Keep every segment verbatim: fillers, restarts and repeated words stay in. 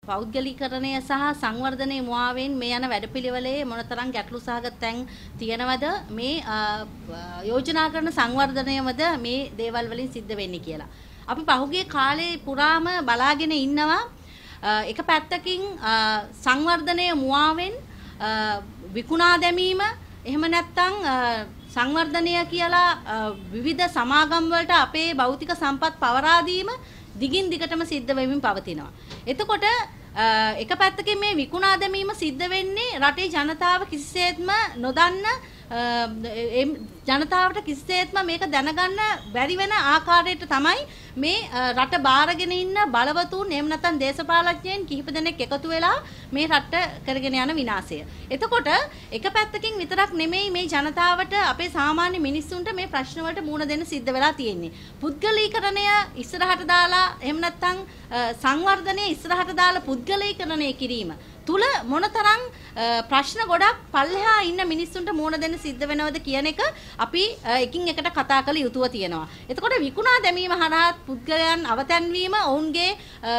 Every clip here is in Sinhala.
පෞද්ගලීකරණය සහ සංවර්ධනයේ මුවාවෙන් මේ යන වැඩපිළිවෙලේ මොනතරම් ගැටලු සහගත තැන් තියෙනවද මේ යෝජනා කරන සංවර්ධනයමද මේ දේවල් වලින් සිද්ධ වෙන්නේ කියලා. අපි පහුගිය කාලේ පුරාම බලාගෙන ඉන්නවා එක පැත්තකින් සංවර්ධනයේ මුවාවෙන් විකුණා දැමීම එහෙම නැත්නම් සංවර්ධනය කියලා විවිධ සමාගම් වලට අපේ භෞතික සම්පත් පවරා දීම දිගින් දිගටම සිද්ධ වෙමින් පවතිනවා. එතකොට එක පැත්තකින් මේ විකුණා දැමීම සිද්ධ වෙන්නේ රටේ ජනතාව කිසිසේත්ම නොදන්න ජනතාවට කිසිසේත්ම මේක දැනගන්න බැරි වෙන ආකාරයට තමයි මේ රට බාරගෙන ඉන්න බලවතුන් එහෙම නැත්නම් දේශපාලඥයන් කිහිප දෙනෙක් එකතු වෙලා මේ රට කරගෙන යන විනාශය. එතකොට එක පැත්තකින් විතරක් නෙමෙයි මේ ජනතාවට අපේ සාමාන්‍ය මිනිස්සුන්ට මේ ප්‍රශ්න වලට මුහුණ දෙන්න සිද්ධ වෙලා තියෙන්නේ. පුද්ගලීකරණය ඉස්සරහට දාලා එහෙම නැත්නම් සංවර්ධනය ඉස්සරහට දාලා පුද්ගලීකරණය කිරීම තුල මොනතරම් ප්‍රශ්න ගොඩක් පල්ලෙහා ඉන්න මිනිස්සුන්ට මුහුණ දෙන්න සිද්ධ වෙනවද කියන එක අපි එකින් එකට කතා කළ යුතුව තියෙනවා. එතකොට විකුණා දැමීම හරහා පුද්ගලයන් අවතැන්වීම ඔවුන්ගේ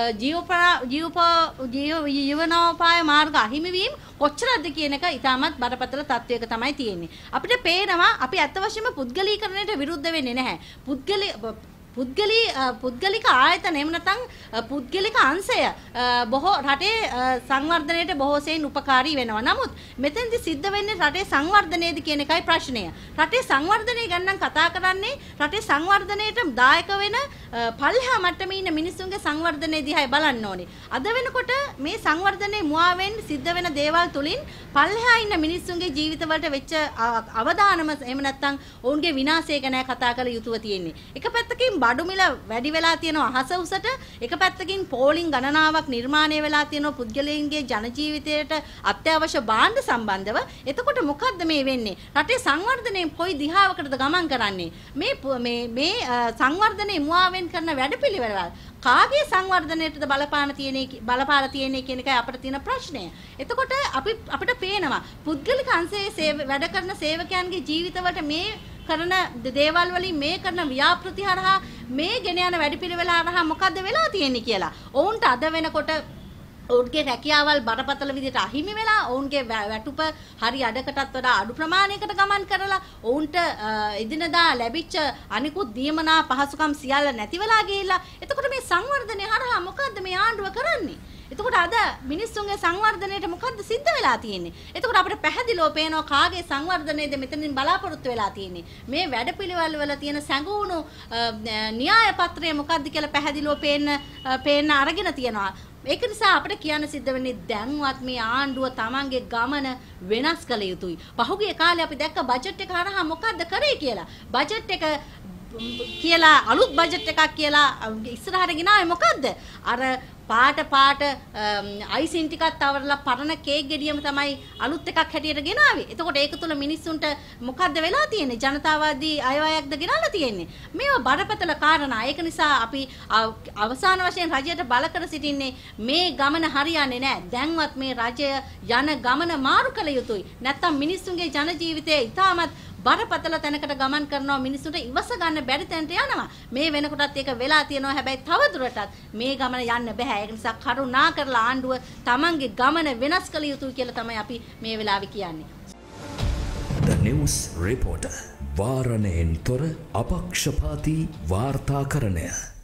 ජීවනෝපාය මාර්ග අහිමි වීම කොච්චරද කියන එක ඉතාමත් බරපතල තත්වයක තමයි තියෙන්නේ. අපිට පේනවා අපි අත් වශයෙන්ම පුද්ගලීකරණයට විරුද්ධ වෙන්නේ නැහැ. පුද්ගලී පුද්ගලී පුද්ගලික ආයතන එහෙම නැත්නම් පුද්ගලික අංශය බොහෝ රටේ සංවර්ධනයට බොහෝ සෙයින් උපකාරී වෙනවා. නමුත් මෙතෙන්දි සිද්ධ වෙන්නේ රටේ සංවර්ධනයේද කියන එකයි ප්‍රශ්නය. රටේ සංවර්ධනය ගැන නම් කතා කරන්නේ රටේ සංවර්ධනයට දායක වෙන පල්ලෙහා මට්ටමේ ඉන්න මිනිස්සුන්ගේ සංවර්ධනය දිහායි බලන්න ඕනේ. අද වෙනකොට මේ සංවර්ධනයේ මුවාවෙන් සිද්ධ වෙන දේවල් තුලින් පල්ලෙහා ඉන්න මිනිස්සුන්ගේ ජීවිතවලට වෙච්ච අවදානම එහෙම නැත්නම් ඔවුන්ගේ විනාශය ගැන කතා කරලා යුතුව තියෙන්නේ. එක පැත්තකින් බඩු මිල වැඩි වෙලා තියෙනවා අහස උසට, එක පැත්තකින් පෝලිං ගණනාවක් නිර්මාණය වෙලා තියෙනවා පුද්ගලයන්ගේ ජන ජීවිතයට අත්‍යවශ්‍ය භාණ්ඩ සම්බන්ධව. එතකොට මොකද්ද මේ වෙන්නේ? රටේ සංවර්ධනයේ කොයි දිහාවකටද ගමන් කරන්නේ? මේ මේ මේ සංවර්ධනයේ මුවාවෙන් කරන වැඩපිළිවෙල කාගේ සංවර්ධනයටද බලපාන තියෙන්නේ බලපාලා තියෙන්නේ කියන එකයි අපිට තියෙන ප්‍රශ්නය. එතකොට අපි අපිට පේනවා පුද්ගලික අංශයේ වැඩ කරන සේවකයන්ගේ ජීවිතවලට මේ කරන දේවල් වලින් මේ කරන ව්‍යාපෘති හරහා මේ ගෙන යන වැඩපිළිවෙල හරහා මොකද්ද වෙලා තියෙන්නේ කියලා. ඔවුන්ට අද වෙනකොට ඔවුන්ගේ රැකියාවල් බරපතල විදිහට අහිමි වෙලා ඔවුන්ගේ වැටුප හරි අඩකටත් වඩා අඩු ප්‍රමාණයකට ගමන් කරලා ඔවුන්ට එදිනදා ලැබිච්ච අනිකුත් දීමනා පහසුකම් සියල්ල නැති වෙලා ගිහිල්ලා. එතකොට මේ සංවර්ධනය හරහා මොකද්ද මේ ආණ්ඩුව කරන්නේ? එතකොට අද මිනිස්සුන්ගේ සංවර්ධනයට මොකද්ද සිද්ධ වෙලා තියෙන්නේ? එතකොට අපිට පැහැදිලිව පේනවා කාගේ සංවර්ධනයේද මෙතනින් බලාපොරොත්තු වෙලා තියෙන්නේ. මේ වැඩපිළිවෙල වල තියෙන සැඟවුණු න්‍යාය පත්‍රය මොකද්ද කියලා පැහැදිලිව පේන්න පේන්න අරගෙන තියෙනවා. ඒක නිසා අපිට කියන්න සිද්ධ වෙන්නේ දැන්වත් මේ ආණ්ඩුව තමන්ගේ ගමන වෙනස් කළ යුතුයි. පහුගිය කාලේ අපි දැක්ක බජට් එක හරහා මොකද්ද කරේ කියලා. බජට් එක කියලා අලුත් බජට් එකක් කියලා ඉස්සරහට ගෙනාවේ මොකද්ද? අර පාට පාට අයිසින් ටිකක් තවරලා පරණ කේක් ගෙඩියම තමයි අලුත් එකක් හැටියට ගෙනාවේ. එතකොට ඒක තුල මිනිස්සුන්ට මොකද්ද වෙලා තියෙන්නේ? ජනතාවාදී අයවැයක්ද ගෙනල්ලා තියෙන්නේ. මේවා බරපතල කාරණා. ඒක නිසා අපි අවසාන වශයෙන් රජයට බල කර සිටින්නේ මේ ගමන හරියන්නේ නැහැ. දැන්වත් මේ රජය යන ගමන මාරු කළ යුතුයි. නැත්තම් මිනිස්සුන්ගේ ජන ජීවිතය ඉතාමත් බරපතල තැනකට ගමන් කරනවා. මිනිස්සුන්ට ඉවස ගන්න බැරි තැනට යනවා. මේ වෙනකොටත් ඒක වෙලා තියෙනවා. හැබැයි තවදුරටත් මේ ගමන යන්න බෑ. ඒක නිසා කරුණා කරලා ආණ්ඩුව තමන්ගේ ගමන වෙනස් කළ යුතුයි කියලා තමයි අපි මේ වෙලාවේ කියන්නේ. The News Reporter වාරණයෙන් තොර අපක්ෂපාතී වාර්තාකරණය.